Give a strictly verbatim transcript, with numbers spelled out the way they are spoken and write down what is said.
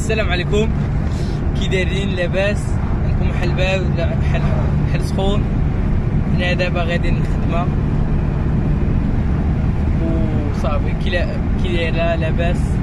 السلام عليكم، كي دايرين؟ لاباس؟ عندكم حل بارد ولا حل حل سخون؟ حنا دابا غاديين للخدمه وصافي. كي كي دايره؟ لاباس؟